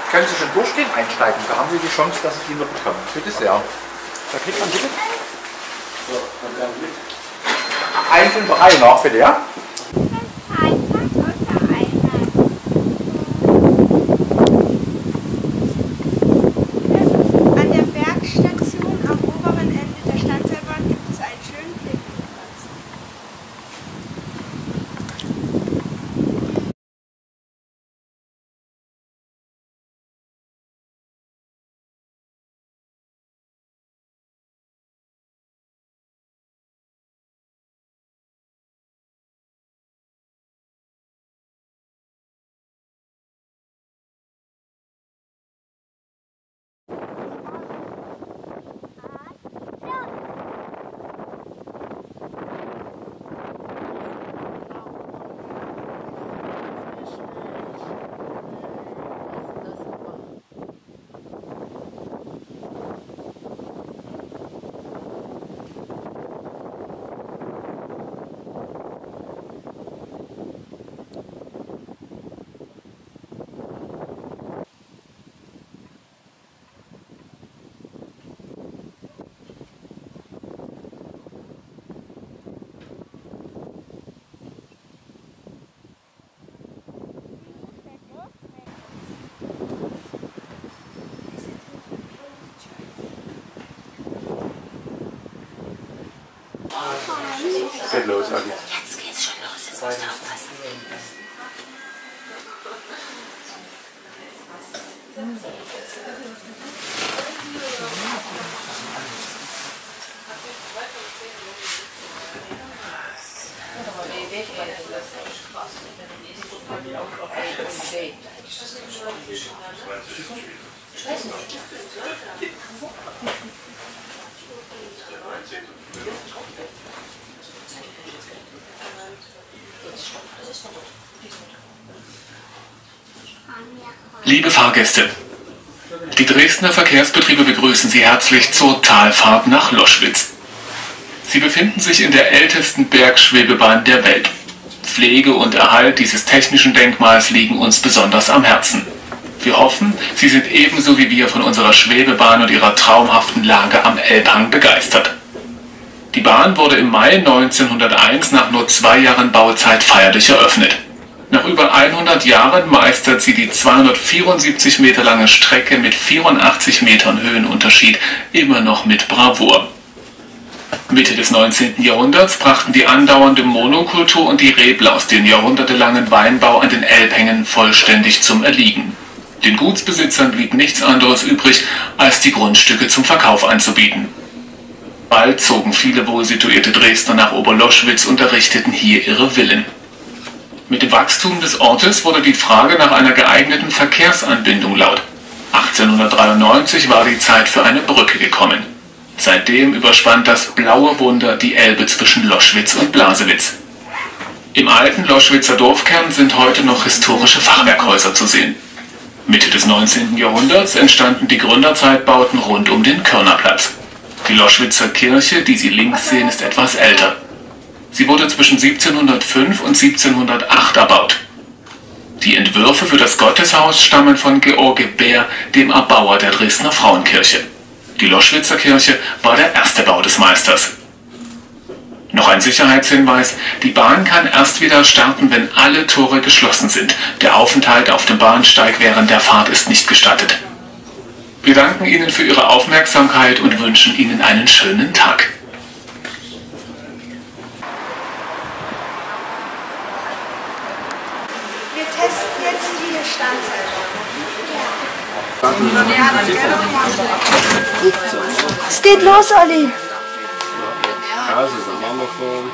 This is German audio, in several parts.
Können Sie schon durchgehen, einsteigen? Da haben Sie die Chance, dass ich ihn noch bekomme. Bitte sehr. Da kriegt man bitte. So, dann werden wir mit. Einzeln Reihe nach, bitte, ja? An der Bergstation am oberen Ende der Stadtseilbahn gibt es einen schönen Picknickplatz. Es geht los, Ali. Jetzt geht's schon los, jetzt musst du aufpassen. Liebe Fahrgäste, die Dresdner Verkehrsbetriebe begrüßen Sie herzlich zur Talfahrt nach Loschwitz. Sie befinden sich in der ältesten Bergschwebebahn der Welt. Pflege und Erhalt dieses technischen Denkmals liegen uns besonders am Herzen. Wir hoffen, Sie sind ebenso wie wir von unserer Schwebebahn und ihrer traumhaften Lage am Elbhang begeistert. Die Bahn wurde im Mai 1901 nach nur 2 Jahren Bauzeit feierlich eröffnet. Nach über 100 Jahren meistert sie die 274 Meter lange Strecke mit 84 Metern Höhenunterschied immer noch mit Bravour. Mitte des 19. Jahrhunderts brachten die andauernde Monokultur und die Reblaus den jahrhundertelangen Weinbau an den Elbhängen vollständig zum Erliegen. Den Gutsbesitzern blieb nichts anderes übrig, als die Grundstücke zum Verkauf anzubieten. Bald zogen viele wohlsituierte Dresdner nach Oberloschwitz und errichteten hier ihre Villen. Mit dem Wachstum des Ortes wurde die Frage nach einer geeigneten Verkehrsanbindung laut. 1893 war die Zeit für eine Brücke gekommen. Seitdem überspannt das blaue Wunder die Elbe zwischen Loschwitz und Blasewitz. Im alten Loschwitzer Dorfkern sind heute noch historische Fachwerkhäuser zu sehen. Mitte des 19. Jahrhunderts entstanden die Gründerzeitbauten rund um den Körnerplatz. Die Loschwitzer Kirche, die Sie links sehen, ist etwas älter. Sie wurde zwischen 1705 und 1708 erbaut. Die Entwürfe für das Gotteshaus stammen von George Bär, dem Erbauer der Dresdner Frauenkirche. Die Loschwitzer Kirche war der erste Bau des Meisters. Noch ein Sicherheitshinweis: Die Bahn kann erst wieder starten, wenn alle Tore geschlossen sind. Der Aufenthalt auf dem Bahnsteig während der Fahrt ist nicht gestattet. Wir danken Ihnen für Ihre Aufmerksamkeit und wünschen Ihnen einen schönen Tag. Wir testen jetzt die Stadtseilbahn. Es geht los, Olli. Also, dann machen wir von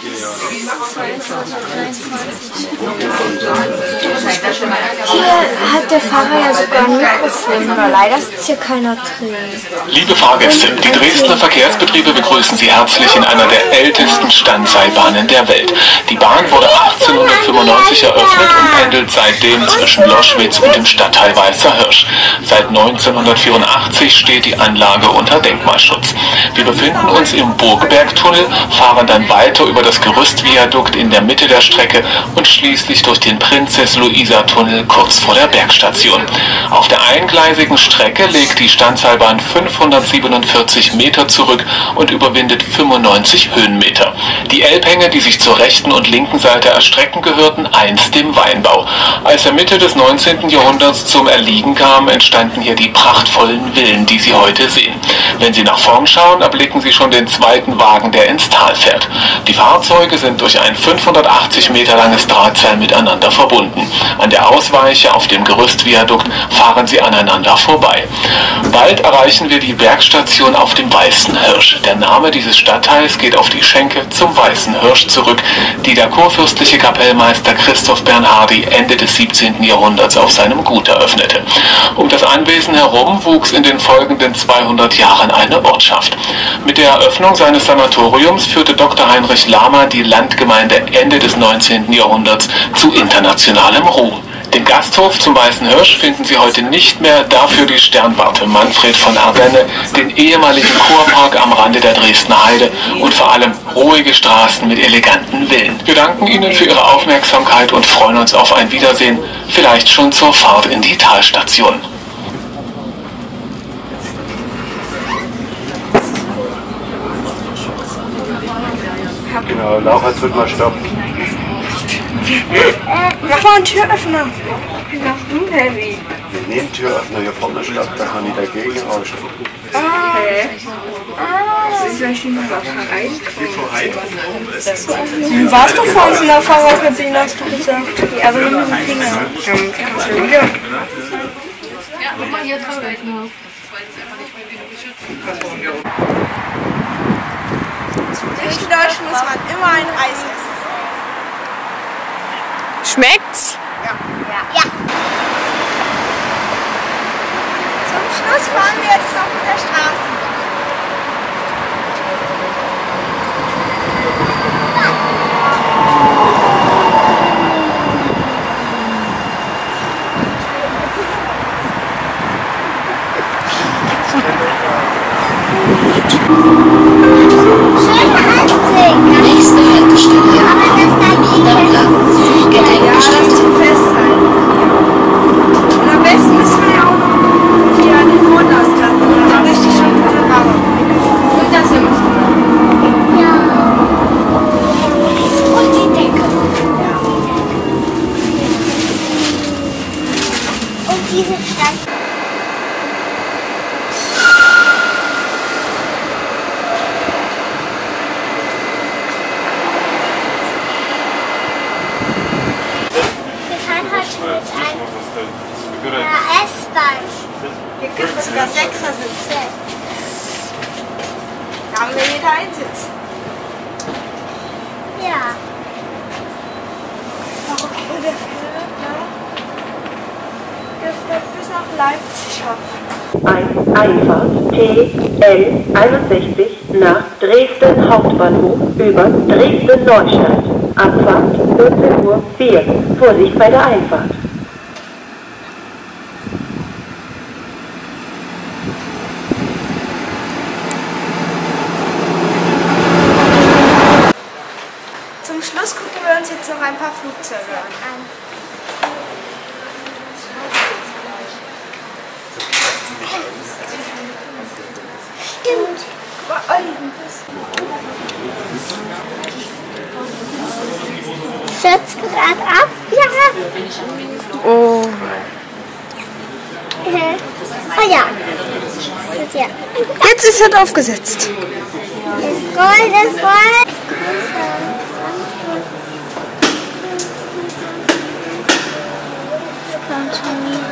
Hier hat der Fahrer ja sogar ein Mikrofon, aber leider sitzt hier keiner drin. Liebe Fahrgäste, die Dresdner Verkehrsbetriebe begrüßen Sie herzlich in einer der ältesten Standseilbahnen der Welt. Die Bahn wurde 1895 eröffnet und pendelt seitdem zwischen Loschwitz und dem Stadtteil Weißer Hirsch. Seit 1984 steht die Anlage unter Denkmalschutz. Wir befinden uns im Burgbergtunnel, fahren dann weiter über das das Gerüstviadukt in der Mitte der Strecke und schließlich durch den Prinzess-Luisa-Tunnel kurz vor der Bergstation. Auf der eingleisigen Strecke legt die Standseilbahn 547 Meter zurück und überwindet 95 Höhenmeter. Die Elbhänge, die sich zur rechten und linken Seite erstrecken, gehörten einst dem Weinbau. Als er Mitte des 19. Jahrhunderts zum Erliegen kam, entstanden hier die prachtvollen Villen, die Sie heute sehen. Wenn Sie nach vorn schauen, erblicken Sie schon den zweiten Wagen, der ins Tal fährt. Die Fahrzeuge sind durch ein 580 Meter langes Drahtseil miteinander verbunden. An der Ausweiche auf dem Gerüstviadukt fahren sie aneinander vorbei. Bald erreichen wir die Bergstation auf dem Weißen Hirsch. Der Name dieses Stadtteils geht auf die Schenke zum Weißen Hirsch zurück, die der kurfürstliche Kapellmeister Christoph Bernhardi Ende des 17. Jahrhunderts auf seinem Gut eröffnete. Um das Anwesen herum wuchs in den folgenden 200 Jahren eine Ortschaft. Mit der Eröffnung seines Sanatoriums führte Dr. Heinrich Lahmer die Landgemeinde Ende des 19. Jahrhunderts zu internationalem Ruhm. Den Gasthof zum Weißen Hirsch finden Sie heute nicht mehr, dafür die Sternwarte Manfred von Ardenne, den ehemaligen Kurpark am Rande der Dresdner Heide und vor allem ruhige Straßen mit eleganten Villen. Wir danken Ihnen für Ihre Aufmerksamkeit und freuen uns auf ein Wiedersehen, vielleicht schon zur Fahrt in die Talstation. Genau, Laura, jetzt wird mal Stopp. Mach mal einen Türöffner. Heavy. Wir nehmen Türöffner hier vorne Stopp, da kann ich dagegen rauschen. Du warst doch vorhin in der Fahrradkabine, hast du gesagt. Ja, aber nur mit dem Finger. Ja, guck mal hier drauf. Zwischendurch muss man immer ein Eis essen. Schmeckt's? Ja. Zum Schluss fahren wir jetzt auf der Straße. Nächste Haltestelle. Gedenkstätte. Und am besten müssen wir ja auch noch hier an den Vorderstraßen und dann richtig schön Panorama. Und das hier müssen wir. Ja. Und die Decke. Ja. Und diese Stadt. S-Bahn. Hier gibt es sogar 6er-Sitze. Da haben wir jeder einen Sitz. Ja. Und der fährt bis nach Leipzig ab. Einfahrt TL 61 nach Dresden Hauptbahnhof über Dresden Neustadt. Abfahrt 14:04 Uhr. Vorsicht bei der Einfahrt. Zum Schluss gucken wir uns jetzt noch ein paar Flugzeuge an. Stimmt. Stürzt gerade ab? Ja. Oh. Oh ja. Jetzt ist es aufgesetzt. Ist Gold. Kommt schon wieder.